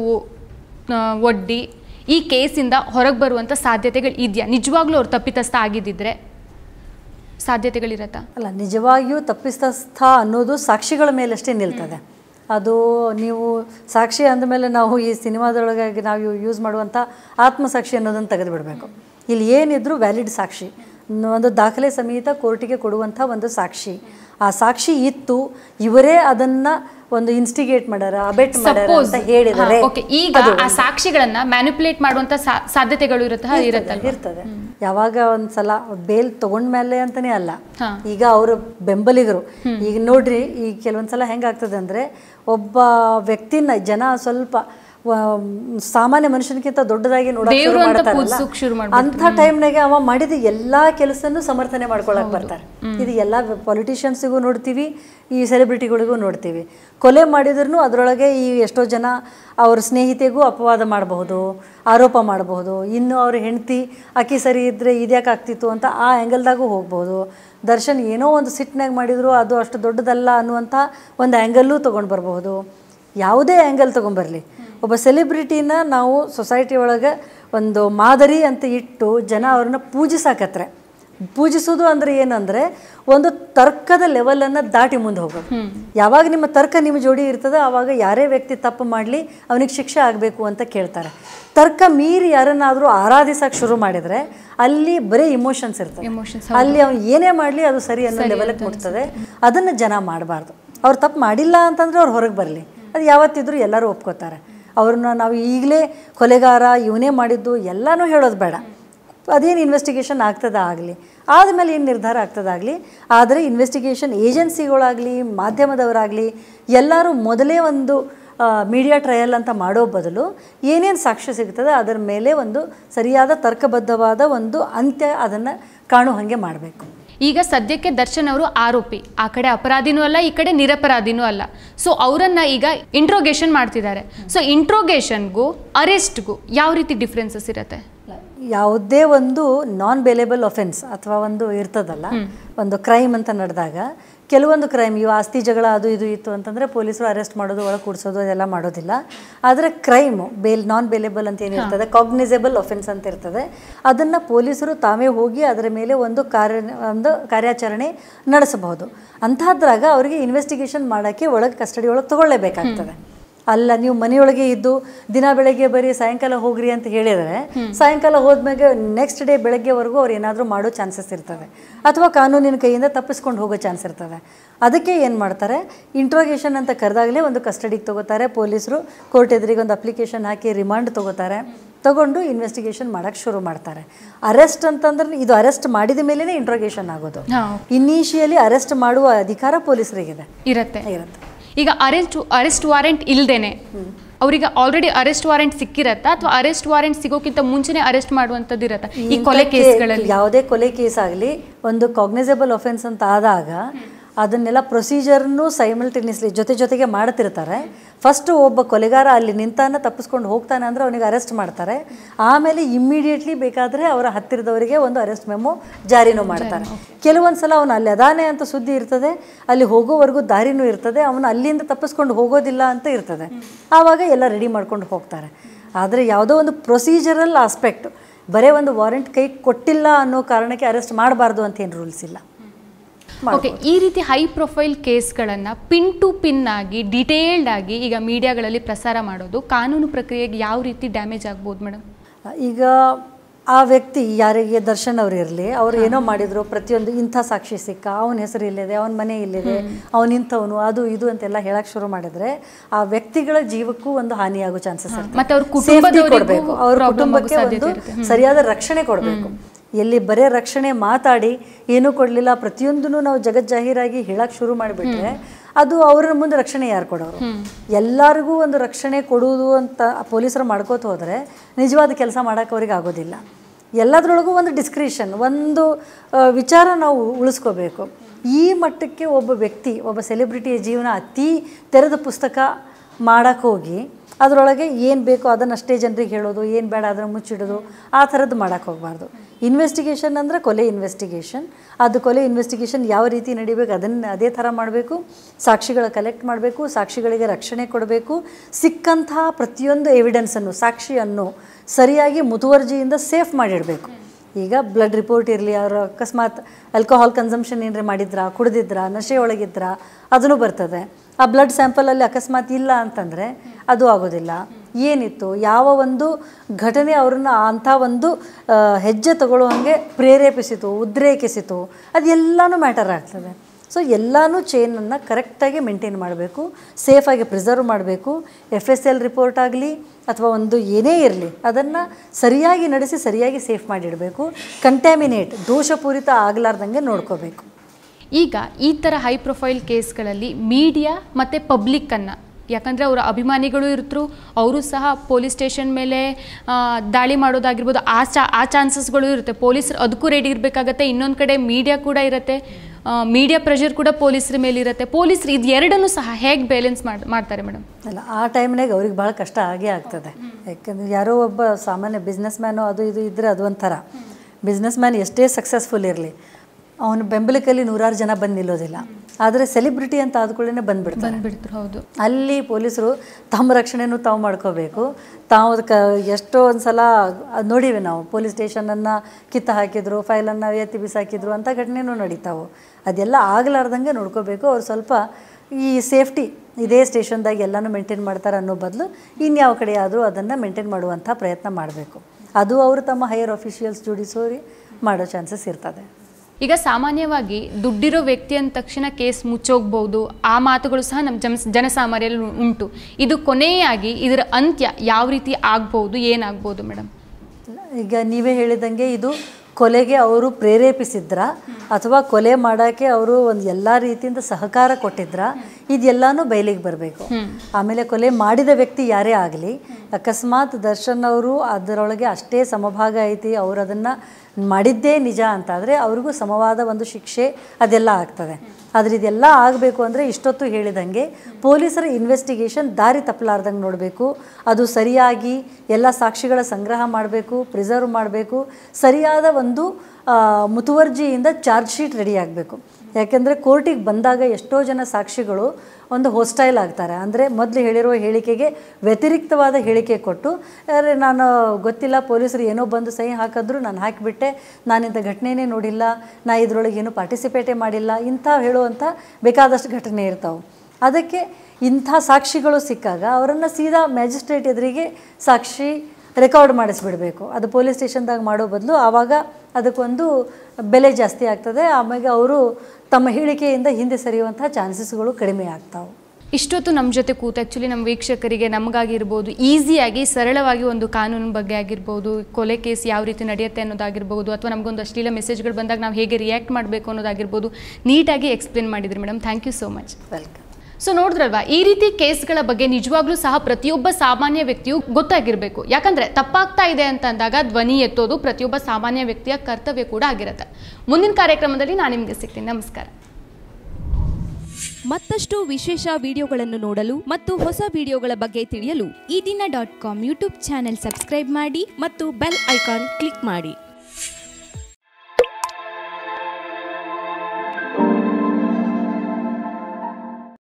ಒಡ್ಡಿ ಈ ಕೇಸಿಂದ ಹೊರಗೆ ಬರುವಂಥ ಸಾಧ್ಯತೆಗಳು ಇದೆಯಾ? ನಿಜವಾಗ್ಲೂ ಅವ್ರು ತಪ್ಪಿತಸ್ಥ ಆಗಿದ್ದಿದ್ರೆ ಸಾಧ್ಯತೆಗಳಿರತ್ತಾ? ಅಲ್ಲ, ನಿಜವಾಗಿಯೂ ತಪ್ಪಿತಸ್ಥ ಅನ್ನೋದು ಸಾಕ್ಷಿಗಳ ಮೇಲಷ್ಟೇ ನಿಲ್ತದೆ. ಅದು ನೀವು ಸಾಕ್ಷಿ ಅಂದಮೇಲೆ ನಾವು ಈ ಸಿನಿಮಾದೊಳಗಾಗಿ ನಾವು ಯೂಸ್ ಮಾಡುವಂಥ ಆತ್ಮಸಾಕ್ಷಿ ಅನ್ನೋದನ್ನು ತೆಗೆದು ಬಿಡಬೇಕು. ಇಲ್ಲಿ ಏನಿದ್ರು ವ್ಯಾಲಿಡ್ ಸಾಕ್ಷಿ, ಒಂದು ದಾಖಲೆ ಸಮೇತ ಕೋರ್ಟಿಗೆ ಕೊಡುವಂಥ ಒಂದು ಸಾಕ್ಷಿ. ಆ ಸಾಕ್ಷಿ ಇತ್ತು, ಇವರೇ ಅದನ್ನ ಒಂದು ಇನ್ಸ್ಟಿಗೇಟ್ ಮಾಡ್ಯಾರ, ಅಬೆಟ್ ಮಾಡ್ಯಾರ ಅಂತ ಹೇಳಿದರೆ ಈಗ ಆ ಸಾಕ್ಷಿಗಳನ್ನ ಮ್ಯಾನಿಪುಲೇಟ್ ಮಾಡುವಂತ ಸಾಧ್ಯತೆಗಳು ಇರುತ್ತೆ ಇರ್ತದೆ. ಯಾವಾಗ ಒಂದ್ಸಲ ಬೇಲ್ ತಗೊಂಡ್ಮೇಲೆ ಅಂತಾನೆ ಅಲ್ಲ, ಈಗ ಅವ್ರ ಬೆಂಬಲಿಗರು ಈಗ ನೋಡ್ರಿ, ಈಗ ಕೆಲವೊಂದ್ಸಲ ಹೆಂಗಾಗ್ತದೆ ಅಂದ್ರೆ ಒಬ್ಬ ವ್ಯಕ್ತಿನ ಜನ ಸ್ವಲ್ಪ ಸಾಮಾನ್ಯ ಮನುಷ್ಯನಿಗಿಂತ ದೊಡ್ಡದಾಗಿ ನೋಡಕ್ಕೆ ಶುರು ಮಾಡ್ತಾರಲ್ಲ, ಅಂಥ ಟೈಮ್ನಾಗೆ ಅವ ಮಾಡಿದ ಎಲ್ಲ ಕೆಲಸನೂ ಸಮರ್ಥನೆ ಮಾಡ್ಕೊಳಕ್ ಬರ್ತಾರೆ. ಇದು ಎಲ್ಲ ಪೊಲಿಟಿಷಿಯನ್ಸಿಗೂ ನೋಡ್ತೀವಿ, ಈ ಸೆಲೆಬ್ರಿಟಿಗಳಿಗೂ ನೋಡ್ತೀವಿ. ಕೊಲೆ ಮಾಡಿದ್ರೂ ಅದರೊಳಗೆ ಈ ಎಷ್ಟೋ ಜನ ಅವ್ರ ಸ್ನೇಹಿತೆಗೂ ಅಪವಾದ ಮಾಡಬಹುದು, ಆರೋಪ ಮಾಡಬಹುದು. ಇನ್ನು ಅವ್ರ ಹೆಂಡತಿ ಆಕಿ ಸರಿ ಇದ್ದರೆ ಇದ್ಯಾಕೆ ಆಗ್ತಿತ್ತು ಅಂತ ಆ ಆ್ಯಂಗಲ್ದಾಗೂ ಹೋಗ್ಬೋದು. ದರ್ಶನ್ ಏನೋ ಒಂದು ಸಿಟ್ನಾಗ ಮಾಡಿದ್ರು ಅದು ಅಷ್ಟು ದೊಡ್ಡದಲ್ಲ ಅನ್ನುವಂಥ ಒಂದು ಆ್ಯಂಗಲ್ಲೂ ತೊಗೊಂಡು ಬರಬಹುದು. ಯಾವುದೇ ಆ್ಯಂಗಲ್ ತೊಗೊಂಬರಲಿ, ಒಬ್ಬ ಸೆಲೆಬ್ರಿಟಿನ ನಾವು ಸೊಸೈಟಿ ಒಳಗೆ ಒಂದು ಮಾದರಿ ಅಂತ ಇಟ್ಟು ಜನ ಅವ್ರನ್ನ ಪೂಜಿಸಾಕತ್ರೆ. ಪೂಜಿಸೋದು ಅಂದರೆ ಏನಂದರೆ ಒಂದು ತರ್ಕದ ಲೆವೆಲನ್ನು ದಾಟಿ ಮುಂದೆ ಹೋಗೋದು. ಯಾವಾಗ ನಿಮ್ಮ ತರ್ಕ ನಿಮ್ಮ ಜೋಡಿ ಇರ್ತದೆ ಆವಾಗ ಯಾರೇ ವ್ಯಕ್ತಿ ತಪ್ಪು ಮಾಡಲಿ ಅವನಿಗೆ ಶಿಕ್ಷೆ ಆಗಬೇಕು ಅಂತ ಕೇಳ್ತಾರೆ. ತರ್ಕ ಮೀರಿ ಯಾರನ್ನಾದರೂ ಆರಾಧಿಸಕ್ಕೆ ಶುರು ಮಾಡಿದರೆ ಅಲ್ಲಿ ಬರೀ ಇಮೋಷನ್ಸ್ ಇರ್ತದೆ. ಅಲ್ಲಿ ಅವ್ನು ಏನೇ ಮಾಡಲಿ ಅದು ಸರಿ ಅನ್ನೋ ಲೆವೆಲಿಗೆ ಮುಟ್ತದೆ. ಅದನ್ನು ಜನ ಮಾಡಬಾರ್ದು. ಅವ್ರು ತಪ್ಪು ಮಾಡಿಲ್ಲ ಅಂತಂದರೆ ಅವ್ರು ಹೊರಗೆ ಬರಲಿ, ಅದು ಯಾವತ್ತಿದ್ರೂ ಎಲ್ಲರೂ ಒಪ್ಕೋತಾರೆ. ಅವ್ರನ್ನ ನಾವು ಈಗಲೇ ಕೊಲೆಗಾರ ಇವನೇ ಮಾಡಿದ್ದು ಎಲ್ಲನೂ ಹೇಳೋದು ಬೇಡ. ಅದೇನು ಇನ್ವೆಸ್ಟಿಗೇಷನ್ ಆಗ್ತದ ಆಗಲಿ, ಆದಮೇಲೆ ಏನು ನಿರ್ಧಾರ ಆಗ್ತದಾಗಲಿ. ಆದರೆ ಇನ್ವೆಸ್ಟಿಗೇಷನ್ ಏಜೆನ್ಸಿಗಳಾಗಲಿ ಮಾಧ್ಯಮದವರಾಗಲಿ ಎಲ್ಲರೂ ಮೊದಲೇ ಒಂದು ಮೀಡಿಯಾ ಟ್ರಯಲ್ ಅಂತ ಮಾಡೋ ಬದಲು ಏನೇನು ಸಾಕ್ಷ್ಯ ಸಿಗ್ತದೆ ಅದರ ಮೇಲೆ ಒಂದು ಸರಿಯಾದ ತರ್ಕಬದ್ಧವಾದ ಒಂದು ಅಂತ್ಯ ಅದನ್ನು ಕಾಣೋ ಹಾಗೆ ಮಾಡಬೇಕು. ಈಗ ಸದ್ಯಕ್ಕೆ ದರ್ಶನ್ ಅವರು ಆರೋಪಿ, ಆ ಕಡೆ ಅಪರಾಧಿನೂ ಅಲ್ಲ, ಈ ಕಡೆ ನಿರಪರಾಧಿನೂ ಅಲ್ಲ. ಸೊ ಅವರನ್ನ ಈಗ ಇಂಟ್ರೋಗೇಷನ್ ಮಾಡ್ತಿದ್ದಾರೆ. ಸೊ ಇಂಟ್ರೋಗೇಷನ್ಗೂ ಅರೆಸ್ಟ್ಗೂ ಯಾವ ರೀತಿ ಡಿಫ್ರೆನ್ಸಸ್ ಇರುತ್ತೆ? ಯಾವುದೇ ಒಂದು ನಾನ್ ಬೇಲೇಬಲ್ ಒಫೆನ್ಸ್ ಅಥವಾ ಒಂದು ಇರ್ತದಲ್ಲ, ಒಂದು ಕ್ರೈಮ್ ಅಂತ ನಡೆದಾಗ ಕೆಲವೊಂದು ಕ್ರೈಮ್ ಇವು ಆಸ್ತಿ ಜಗಳ ಅದು ಇದು ಇತ್ತು ಅಂತಂದರೆ ಪೊಲೀಸರು ಅರೆಸ್ಟ್ ಮಾಡೋದು, ಒಳಗೆ ಕೂಡಿಸೋದು ಅದೆಲ್ಲ ಮಾಡೋದಿಲ್ಲ. ಆದರೆ ಕ್ರೈಮು ಬೇಲ್ ನಾನ್ ಬೇಲೇಬಲ್ ಅಂತ ಏನಿರ್ತದೆ, ಕಾಗ್ನಿಸೇಬಲ್ ಒಫೆನ್ಸ್ ಅಂತ ಇರ್ತದೆ, ಅದನ್ನು ಪೊಲೀಸರು ತಾವೇ ಹೋಗಿ ಅದರ ಮೇಲೆ ಒಂದು ಕಾರ್ಯ ಒಂದು ಕಾರ್ಯಾಚರಣೆ ನಡೆಸಬಹುದು. ಅಂಥದ್ರಾಗ ಅವರಿಗೆ ಇನ್ವೆಸ್ಟಿಗೇಷನ್ ಮಾಡೋಕ್ಕೆ ಒಳಗೆ ಕಸ್ಟಡಿ ಒಳಗೆ ತೊಗೊಳ್ಳೇಬೇಕಾಗ್ತದೆ. ಅಲ್ಲ ನೀವು ಮನೆಯೊಳಗೆ ಇದ್ದು ದಿನ ಬೆಳಗ್ಗೆ ಬರೀ ಸಾಯಂಕಾಲ ಹೋಗ್ರಿ ಅಂತ ಹೇಳಿದರೆ ಸಾಯಂಕಾಲ ಹೋದ್ಮೇಲೆ ನೆಕ್ಸ್ಟ್ ಡೇ ಬೆಳಗ್ಗೆವರೆಗೂ ಅವ್ರು ಏನಾದರೂ ಮಾಡೋ ಚಾನ್ಸಸ್ ಇರ್ತದೆ, ಅಥವಾ ಕಾನೂನಿನ ಕೈಯಿಂದ ತಪ್ಪಿಸ್ಕೊಂಡು ಹೋಗೋ ಚಾನ್ಸ್ ಇರ್ತದೆ. ಅದಕ್ಕೆ ಏನು ಮಾಡ್ತಾರೆ, ಇಂಟ್ರೋಗೇಷನ್ ಅಂತ ಕರೆದಾಗಲೇ ಒಂದು ಕಸ್ಟಡಿಗೆ ತೊಗೋತಾರೆ ಪೊಲೀಸರು. ಕೋರ್ಟ್ ಎದುರಿಗೆ ಒಂದು ಅಪ್ಲಿಕೇಶನ್ ಹಾಕಿ ರಿಮಾಂಡ್ ತೊಗೋತಾರೆ. ತಗೊಂಡು ಇನ್ವೆಸ್ಟಿಗೇಷನ್ ಮಾಡೋಕ್ಕೆ ಶುರು ಮಾಡ್ತಾರೆ. ಅರೆಸ್ಟ್ ಅಂತಂದ್ರೆ ಇದು ಅರೆಸ್ಟ್ ಮಾಡಿದ ಮೇಲೇ ಇಂಟ್ರೋಗೇಷನ್ ಆಗೋದು. ಇನಿಷಿಯಲಿ ಅರೆಸ್ಟ್ ಮಾಡುವ ಅಧಿಕಾರ ಪೊಲೀಸರಿಗಿದೆ ಇರುತ್ತೆ ಇರುತ್ತೆ ಈಗ ಅರೆಸ್ಟ್ ಅರೆಸ್ಟ್ ವಾರೆಂಟ್ ಇಲ್ದೇನೆ ಅವರಿಗೆ ಆಲ್ರೆಡಿ ಅರೆಸ್ಟ್ ವಾರೆಂಟ್ ಸಿಕ್ಕಿರತ್ತಾ, ಅಥವಾ ಅರೆಸ್ಟ್ ವಾರೆಂಟ್ ಸಿಗೋಕ್ಕಿಂತ ಮುಂಚೆನೆ ಅರೆಸ್ಟ್ ಮಾಡುವಂಥದ್ದು ಇರತ್ತಾ? ಈ ಕೊಲೆ ಕೇಸ್ಗಳಲ್ಲಿ ಯಾವುದೇ ಕೊಲೆ ಕೇಸ್ ಆಗಲಿ ಒಂದು ಕಾಗ್ನಿಸೇಬಲ್ ಒಫೆನ್ಸ್ ಅಂತ ಆದಾಗ ಅದನ್ನೆಲ್ಲ ಪ್ರೊಸೀಜರ್ನು ಸೈಮಲ್ಟೇನಿಯಸ್ಲಿ ಜೊತೆ ಜೊತೆಗೆ ಮಾಡ್ತಿರ್ತಾರೆ. ಫಸ್ಟು ಒಬ್ಬ ಕೊಲೆಗಾರ ಅಲ್ಲಿ ನಿಂತಾನ ತಪ್ಪಿಸ್ಕೊಂಡು ಹೋಗ್ತಾನೆ ಅಂದರೆ ಅವನಿಗೆ ಅರೆಸ್ಟ್ ಮಾಡ್ತಾರೆ. ಆಮೇಲೆ ಇಮ್ಮಿಡಿಯೇಟ್ಲಿ ಬೇಕಾದರೆ ಅವರ ಹತ್ತಿರದವರಿಗೆ ಒಂದು ಅರೆಸ್ಟ್ ಮೆಮೊ ಜಾರಿನೂ ಮಾಡ್ತಾರೆ. ಕೆಲವೊಂದು ಸಲ ಅವನು ಅಲ್ಲಿ ಅದಾನೆ ಅಂತ ಸುದ್ದಿ ಇರ್ತದೆ, ಅಲ್ಲಿ ಹೋಗೋವರೆಗೂ ದಾರಿನೂ ಇರ್ತದೆ, ಅವನು ಅಲ್ಲಿಂದ ತಪ್ಪಿಸ್ಕೊಂಡು ಹೋಗೋದಿಲ್ಲ ಅಂತ ಇರ್ತದೆ. ಆವಾಗ ಎಲ್ಲ ರೆಡಿ ಮಾಡ್ಕೊಂಡು ಹೋಗ್ತಾರೆ. ಆದರೆ ಯಾವುದೋ ಒಂದು ಪ್ರೊಸೀಜರಲ್ ಆಸ್ಪೆಕ್ಟ್, ಬರೀ ಒಂದು ವಾರೆಂಟ್ ಕೈ ಕೊಟ್ಟಿಲ್ಲ ಅನ್ನೋ ಕಾರಣಕ್ಕೆ ಅರೆಸ್ಟ್ ಮಾಡಬಾರ್ದು ಅಂತ ಏನು ರೂಲ್ಸ್ ಇಲ್ಲ. ಓಕೆ, ಈ ರೀತಿ ಹೈ ಪ್ರೊಫೈಲ್ ಕೇಸ್ಗಳನ್ನು ಪಿನ್ ಟು ಪಿನ್ ಆಗಿ ಡಿಟೇಲ್ಡ್ ಆಗಿ ಈಗ ಮೀಡಿಯಾಗಳಲ್ಲಿ ಪ್ರಸಾರ ಮಾಡೋದು ಕಾನೂನು ಪ್ರಕ್ರಿಯೆಗೆ ಯಾವ ರೀತಿ ಡ್ಯಾಮೇಜ್ ಆಗ್ಬೋದು ಮೇಡಮ್? ಈಗ ಆ ವ್ಯಕ್ತಿ ಯಾರಿಗೆ ದರ್ಶನ್ ಅವರು ಇರಲಿ, ಅವ್ರು ಏನೋ ಮಾಡಿದ್ರು, ಪ್ರತಿಯೊಂದು ಇಂಥ ಸಾಕ್ಷಿ ಸಿಕ್ಕ, ಅವನ ಹೆಸರು ಇಲ್ಲಿದೆ, ಅವನ ಮನೆ ಇಲ್ಲಿದೆ, ಅವನು ಇಂಥವನು ಅದು ಇದು ಅಂತೆಲ್ಲ ಹೇಳಕ್ಕೆ ಶುರು ಮಾಡಿದ್ರೆ ಆ ವ್ಯಕ್ತಿಗಳ ಜೀವಕ್ಕೂ ಒಂದು ಹಾನಿಯಾಗೋ ಚಾನ್ಸಸ್ ಇರುತ್ತೆ. ಮತ್ತೆ ಅವ್ರ ಕುಟುಂಬಕ್ಕೆ ಕೊಡಬೇಕು, ಅವ್ರ ಕುಟುಂಬಕ್ಕೆ ಒಂದು ಸರಿಯಾದ ರಕ್ಷಣೆ ಕೊಡಬೇಕು. ಎಲ್ಲಿ ಬರೇ ರಕ್ಷಣೆ ಮಾತಾಡಿ ಏನೂ ಕೊಡಲಿಲ್ಲ ಪ್ರತಿಯೊಂದೂ ನಾವು ಜಗಜ್ಜಾಹೀರಾಗಿ ಹೇಳಕ್ಕೆ ಶುರು ಮಾಡಿಬಿಟ್ರೆ ಅದು ಅವ್ರ ಮುಂದೆ ರಕ್ಷಣೆ ಯಾರು ಕೊಡೋರು? ಎಲ್ಲರಿಗೂ ಒಂದು ರಕ್ಷಣೆ ಕೊಡುವುದು ಅಂತ ಪೊಲೀಸರು ಮಾಡ್ಕೋತ ಹೋದರೆ ನಿಜವಾದ ಕೆಲಸ ಮಾಡೋಕ್ಕೆ ಅವ್ರಿಗೆ ಆಗೋದಿಲ್ಲ. ಎಲ್ಲದರೊಳಗೂ ಒಂದು ಡಿಸ್ಕ್ರಿಷನ್, ಒಂದು ವಿಚಾರ ನಾವು ಉಳಿಸ್ಕೋಬೇಕು. ಈ ಮಟ್ಟಕ್ಕೆ ಒಬ್ಬ ವ್ಯಕ್ತಿ, ಒಬ್ಬ ಸೆಲೆಬ್ರಿಟಿಯ ಜೀವನ ಅತಿ ತೆರೆದ ಪುಸ್ತಕ ಮಾಡೋಕ್ಕೆ ಹೋಗಿ ಅದರೊಳಗೆ ಏನು ಬೇಕೋ ಅದನ್ನಷ್ಟೇ ಜನರಿಗೆ ಹೇಳೋದು, ಏನು ಬೇಡ ಅದನ್ನು ಮುಚ್ಚಿಡೋದು, ಆ ಥರದ್ದು ಮಾಡೋಕ್ಕೆ ಹೋಗಬಾರ್ದು. ಇನ್ವೆಸ್ಟಿಗೇಷನ್ ಅಂದರೆ ಕೊಲೆ ಇನ್ವೆಸ್ಟಿಗೇಷನ್, ಅದು ಕೊಲೆ ಇನ್ವೆಸ್ಟಿಗೇಷನ್ ಯಾವ ರೀತಿ ನಡಿಬೇಕು ಅದನ್ನು ಅದೇ ಥರ ಮಾಡಬೇಕು. ಸಾಕ್ಷಿಗಳ ಕಲೆಕ್ಟ್ ಮಾಡಬೇಕು, ಸಾಕ್ಷಿಗಳಿಗೆ ರಕ್ಷಣೆ ಕೊಡಬೇಕು. ಸಿಕ್ಕಂತಹ ಪ್ರತಿಯೊಂದು ಎವಿಡೆನ್ಸನ್ನು, ಸಾಕ್ಷಿಯನ್ನು ಸರಿಯಾಗಿ ಮುತುವರ್ಜಿಯಿಂದ ಸೇಫ್ ಮಾಡಿಡಬೇಕು. ಈಗ ಬ್ಲಡ್ ರಿಪೋರ್ಟ್ ಇರಲಿ, ಅವರು ಅಕಸ್ಮಾತ್ ಆಲ್ಕೋಹಾಲ್ ಕನ್ಸಂಪ್ಷನ್ ಏನಾರ ಮಾಡಿದ್ರಾ, ಕುಡಿದಿದ್ರಾ, ನಶೆ ಒಳಗಿದ್ರಾ ಅದನ್ನು ಬರ್ತದೆ. ಆ ಬ್ಲಡ್ ಸ್ಯಾಂಪಲಲ್ಲಿ ಅಕಸ್ಮಾತ್ ಇಲ್ಲ ಅಂತಂದರೆ ಅದು ಆಗೋದಿಲ್ಲ. ಏನಿತ್ತು, ಯಾವ ಒಂದು ಘಟನೆ ಅವ್ರನ್ನ ಅಂಥ ಒಂದು ಹೆಜ್ಜೆ ತಗೊಳ್ಳೋ ಹಾಗೆ ಪ್ರೇರೇಪಿಸಿತು, ಉದ್ರೇಕಿಸಿತು, ಅದೆಲ್ಲನೂ ಮ್ಯಾಟರ್ ಆಗ್ತದೆ. ಸೊ ಎಲ್ಲನೂ ಚೈನನ್ನು ಕರೆಕ್ಟಾಗಿ ಮೇಂಟೈನ್ ಮಾಡಬೇಕು, ಸೇಫಾಗಿ ಪ್ರಿಸರ್ವ್ ಮಾಡಬೇಕು. ಎಫ್ ಎಸ್ ಎಲ್ ರಿಪೋರ್ಟ್ ಆಗಲಿ ಅಥವಾ ಒಂದು ಏನೇ ಇರಲಿ ಅದನ್ನು ಸರಿಯಾಗಿ ನಡೆಸಿ ಸರಿಯಾಗಿ ಸೇಫ್ ಮಾಡಿಡಬೇಕು. ಕಂಟ್ಯಾಮಿನೇಟ್, ದೋಷಪೂರಿತ ಆಗಲಾರ್ದಂಗೆ ನೋಡ್ಕೋಬೇಕು. ಈಗ ಈ ಥರ ಹೈ ಪ್ರೊಫೈಲ್ ಕೇಸ್ಗಳಲ್ಲಿ ಮೀಡಿಯಾ ಮತ್ತು ಪಬ್ಲಿಕ್ಕನ್ನು ಯಾಕಂದರೆ ಅವರ ಅಭಿಮಾನಿಗಳು ಇರ್ತರು, ಅವರು ಸಹ ಪೊಲೀಸ್ ಸ್ಟೇಷನ್ ಮೇಲೆ ದಾಳಿ ಮಾಡೋದಾಗಿರ್ಬೋದು, ಆ ಚಾ ಆ ಚಾನ್ಸಸ್ಗಳು ಇರುತ್ತೆ. ಪೊಲೀಸರು ಅದಕ್ಕೂ ರೆಡಿ ಇರಬೇಕಾಗತ್ತೆ. ಇನ್ನೊಂದು ಕಡೆ ಮೀಡಿಯಾ ಕೂಡ ಇರುತ್ತೆ, ಮೀಡಿಯಾ ಪ್ರೆಷರ್ ಕೂಡ ಪೊಲೀಸರ ಮೇಲೆ ಇರುತ್ತೆ. ಪೊಲೀಸರು ಇದು ಎರಡನ್ನೂ ಸಹ ಹೇಗೆ ಬ್ಯಾಲೆನ್ಸ್ ಮಾಡಿ ಮಾಡ್ತಾರೆ ಮೇಡಮ್? ಅಲ್ಲ, ಆ ಟೈಮ್ನಾಗ ಅವ್ರಿಗೆ ಭಾಳ ಕಷ್ಟ ಆಗೇ ಆಗ್ತದೆ. ಯಾಕಂದರೆ ಯಾರೋ ಒಬ್ಬ ಸಾಮಾನ್ಯ ಬಿಸ್ನೆಸ್ ಮ್ಯಾನು ಅದು ಇದು ಇದ್ದರೆ ಅದು ಒಂಥರ. ಬಿಸ್ನೆಸ್ ಮ್ಯಾನ್ ಎಷ್ಟೇ ಸಕ್ಸಸ್ಫುಲ್ ಇರಲಿ, ಅವನ ಬೆಂಬಲಕ್ಕಲ್ಲಿ ನೂರಾರು ಜನ ಬಂದು ನಿಲ್ಲೋದಿಲ್ಲ. ಆದರೆ ಸೆಲೆಬ್ರಿಟಿ ಅಂತ ಆದ್ಕೊಳ್ಳೇ ಬಂದುಬಿಡ್ತಾರೆ ಬಂದುಬಿಡ್ತಾರೆ. ಹೌದು, ಅಲ್ಲಿ ಪೊಲೀಸರು ತಮ್ಮ ರಕ್ಷಣೆನೂ ತಾವು ಮಾಡ್ಕೋಬೇಕು. ತಾವು ಕ ಎಷ್ಟೋ ಒಂದು ಸಲ ನೋಡಿವೆ ನಾವು, ಪೊಲೀಸ್ ಸ್ಟೇಷನನ್ನು ಕಿತ್ತ ಹಾಕಿದ್ರು, ಫೈಲನ್ನು ಎತ್ತಿ ಬಿಸಾಕಿದ್ರು ಅಂತ ಘಟನೆನೂ ನಡೀತಾವೆ. ಅದೆಲ್ಲ ಆಗಲಾರ್ದಂಗೆ ನೋಡ್ಕೋಬೇಕು. ಅವ್ರು ಸ್ವಲ್ಪ ಈ ಸೇಫ್ಟಿ ಇದೇ ಸ್ಟೇಷನ್ದಾಗ ಎಲ್ಲನೂ ಮೇಂಟೈನ್ ಮಾಡ್ತಾರೆ ಅನ್ನೋ ಬದಲು ಇನ್ಯಾವ ಕಡೆ ಆದರೂ ಅದನ್ನು ಮೇಂಟೈನ್ ಮಾಡುವಂಥ ಪ್ರಯತ್ನ ಮಾಡಬೇಕು. ಅದು ಅವರು ತಮ್ಮ ಹೈಯರ್ ಆಫೀಷಿಯಲ್ಸ್ ಜೋಡಿಸೋರಿ ಮಾಡೋ ಚಾನ್ಸಸ್ ಇರ್ತದೆ. ಈಗ ಸಾಮಾನ್ಯವಾಗಿ ದುಡ್ಡಿರೋ ವ್ಯಕ್ತಿ ಅಂದ ತಕ್ಷಣ ಕೇಸ್ ಮುಚ್ಚೋಗ್ಬೋದು, ಆ ಮಾತುಗಳು ಸಹ ನಮ್ಮ ಜನ ಜನಸಾಮಾನ್ಯರಲ್ಲಿ ಉಂಟು. ಇದು ಕೊನೆಯಾಗಿ ಇದರ ಅಂತ್ಯ ಯಾವ ರೀತಿ ಆಗ್ಬೋದು, ಏನಾಗ್ಬೋದು ಮೇಡಮ್? ಈಗ ನೀವೇ ಹೇಳಿದಂಗೆ ಇದು ಕೊಲೆಗೆ ಅವರು ಪ್ರೇರೇಪಿಸಿದ್ರ ಅಥವಾ ಕೊಲೆ ಮಾಡೋಕ್ಕೆ ಅವರು ಒಂದು ಎಲ್ಲ ರೀತಿಯಿಂದ ಸಹಕಾರ ಕೊಟ್ಟಿದ್ರ, ಇದೆಲ್ಲನೂ ಬಯಲಿಗೆ ಬರಬೇಕು. ಆಮೇಲೆ ಕೊಲೆ ಮಾಡಿದ ವ್ಯಕ್ತಿ ಯಾರೇ ಆಗಲಿ, ಅಕಸ್ಮಾತ್ ದರ್ಶನ್ ಅವರು ಅದರೊಳಗೆ ಅಷ್ಟೇ ಸಮಭಾಗ ಐತಿ, ಅವರು ಅದನ್ನು ಮಾಡಿದ್ದೇ ನಿಜ ಅಂತಾದರೆ ಅವ್ರಿಗೂ ಸಮವಾದ ಒಂದು ಶಿಕ್ಷೆ ಅದೆಲ್ಲ ಆಗ್ತದೆ. ಆದರೆ ಇದೆಲ್ಲ ಆಗಬೇಕು ಅಂದರೆ ಇಷ್ಟೊತ್ತು ಹೇಳಿದಂಗೆ ಪೊಲೀಸರ ಇನ್ವೆಸ್ಟಿಗೇಷನ್ ದಾರಿ ತಪ್ಪಲಾರ್ದಂಗೆ ನೋಡಬೇಕು. ಅದು ಸರಿಯಾಗಿ ಎಲ್ಲ ಸಾಕ್ಷಿಗಳ ಸಂಗ್ರಹ ಮಾಡಬೇಕು, ಪ್ರಿಸರ್ವ್ ಮಾಡಬೇಕು. ಸರಿಯಾದ ಒಂದು ಮುತುವರ್ಜಿಯಿಂದ ಚಾರ್ಜ್ ಶೀಟ್ ರೆಡಿ ಆಗಬೇಕು. ಯಾಕೆಂದರೆ ಕೋರ್ಟಿಗೆ ಬಂದಾಗ ಎಷ್ಟೋ ಜನ ಸಾಕ್ಷಿಗಳು ಒಂದು ಹೋಸ್ಟೈಲ್ ಆಗ್ತಾರೆ. ಅಂದರೆ ಮೊದಲು ಹೇಳಿರೋ ಹೇಳಿಕೆಗೆ ವ್ಯತಿರಿಕ್ತವಾದ ಹೇಳಿಕೆ ಕೊಟ್ಟು, ಅರೆ ನಾನು ಗೊತ್ತಿಲ್ಲ, ಪೊಲೀಸರು ಏನೋ ಬಂದು ಸಹಿ ಹಾಕಿದ್ರು, ನಾನು ಹಾಕಿಬಿಟ್ಟೆ, ನಾನಿಂಥ ಘಟನೆಯೇ ನೋಡಿಲ್ಲ, ನಾ ಇದರೊಳಗೆ ಏನೂ ಪಾರ್ಟಿಸಿಪೇಟೇ ಮಾಡಿಲ್ಲ, ಇಂಥ ಹೇಳುವಂಥ ಬೇಕಾದಷ್ಟು ಘಟನೆ ಇರ್ತಾವೆ. ಅದಕ್ಕೆ ಇಂಥ ಸಾಕ್ಷಿಗಳು ಸಿಕ್ಕಾಗ ಅವರನ್ನು ಸೀದಾ ಮ್ಯಾಜಿಸ್ಟ್ರೇಟ್ ಎದುರಿಗೆ ಸಾಕ್ಷಿ ರೆಕಾರ್ಡ್ ಮಾಡಿಸ್ಬಿಡಬೇಕು. ಅದು ಪೊಲೀಸ್ ಸ್ಟೇಷನ್ದಾಗ ಮಾಡೋ ಬದಲು ಆವಾಗ ಅದಕ್ಕೊಂದು ಬೆಲೆ ಜಾಸ್ತಿ ಆಗ್ತದೆ. ಆಮೇಲೆ ಅವರು ತಮ್ಮ ಹೇಳಿಕೆಯಿಂದ ಹಿಂದೆ ಸರಿಯುವಂಥ ಚಾನ್ಸಸ್ಗಳು ಕಡಿಮೆ ಆಗ್ತಾವೆ. ಇಷ್ಟೊತ್ತು ನಮ್ಮ ಜೊತೆ ಕೂತು ಆ್ಯಕ್ಚುಲಿ ನಮ್ಮ ವೀಕ್ಷಕರಿಗೆ ನಮಗಾಗಿರ್ಬೋದು ಈಸಿಯಾಗಿ ಸರಳವಾಗಿ ಒಂದು ಕಾನೂನು ಬಗ್ಗೆ ಆಗಿರ್ಬೋದು, ಕೊಲೆ ಕೇಸ್ ಯಾವ ರೀತಿ ನಡೆಯುತ್ತೆ ಅನ್ನೋದಾಗಿರ್ಬೋದು, ಅಥವಾ ನಮಗೊಂದು ಅಶ್ಲೀಲ ಮೆಸೇಜ್ಗಳು ಬಂದಾಗ ನಾವು ಹೇಗೆ ರಿಯಾಕ್ಟ್ ಮಾಡಬೇಕು ಅನ್ನೋದಾಗಿರ್ಬೋದು ನೀಟಾಗಿ ಎಕ್ಸ್ಪ್ಲೇನ್ ಮಾಡಿದ್ರಿ madam. Thank you so much. Welcome. So ನೋಡಿದ್ರಲ್ವಾ, ಈ ರೀತಿ ಕೇಸ್ಗಳ ಬಗ್ಗೆ ನಿಜವಾಗ್ಲೂ ಸಹ ಪ್ರತಿಯೊಬ್ಬ ಸಾಮಾನ್ಯ ವ್ಯಕ್ತಿಯು ಗೊತ್ತಾಗಿರಬೇಕು. ಯಾಕಂದರೆ ತಪ್ಪಾಗ್ತಾ ಇದೆ ಅಂತ ಅಂದಾಗ ಧ್ವನಿ ಎತ್ತೋದು ಪ್ರತಿಯೊಬ್ಬ ಸಾಮಾನ್ಯ ವ್ಯಕ್ತಿಯ ಕರ್ತವ್ಯ ಕೂಡ ಆಗಿರುತ್ತೆ. ಮುಂದಿನ ಕಾರ್ಯಕ್ರಮದಲ್ಲಿ ನಾನು ನಿಮಗೆ ಸಿಗ್ತೀನಿ. ನಮಸ್ಕಾರ. ಮತ್ತಷ್ಟು ವಿಶೇಷ ವಿಡಿಯೋಗಳನ್ನು ನೋಡಲು ಮತ್ತು ಹೊಸ ವಿಡಿಯೋಗಳ ಬಗ್ಗೆ ತಿಳಿಯಲು ಈ ದಿನ dot com YouTube channel subscribe ಮಾಡಿ ಮತ್ತು ಬೆಲ್ ಐಕಾನ್ ಕ್ಲಿಕ್ ಮಾಡಿ.